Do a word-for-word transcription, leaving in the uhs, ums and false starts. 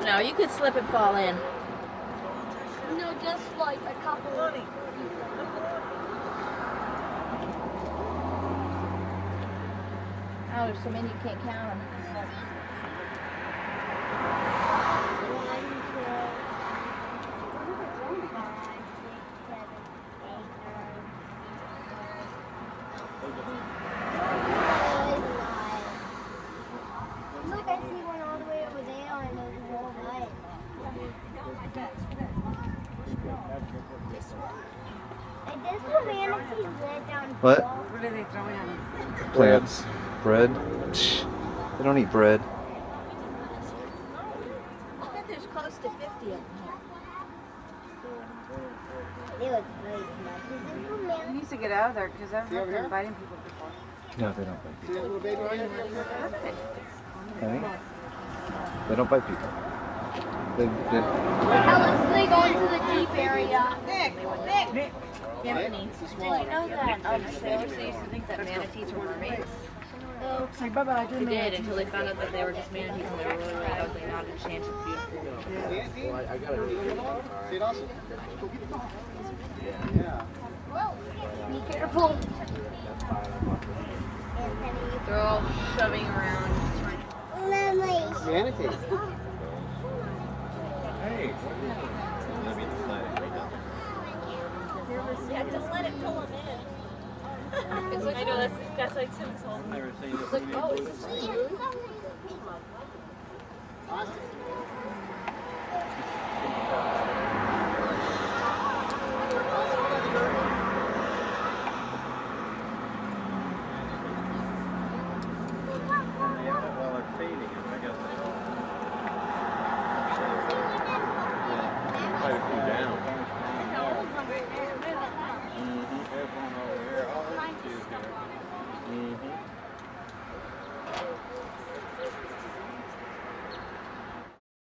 No, you could slip and fall in. No, just like a couple. Oh, there's so many you can't count them. Look, I see one all the way over there and there's more light. And there's no manatees right down here. What? What are they throwing at them? Plants. Bread. They don't eat bread. I bet there's close to fifty of them They look very smart. There's no He manatees. needs to get out of there because I've heard them biting people before. No, they don't bite people. See that little baby right here? Honey? They don't bite people. They, they, Unless they go into the deep area. Nick! Nick! here. Anthony, did you know that um, sailors they used to think that manatees were mermaids? Oh, Say bye-bye. They did until they found out that they were just manatees and they were really, really ugly, not a chance of beautiful. See it also? Yeah. be careful. They're all shoving around. Memories. Manatee. hey. Yeah, just let it pull them in. It's like, I know, that's, that's like Tim's whole. It's like, oh, is this food? Quite a few down.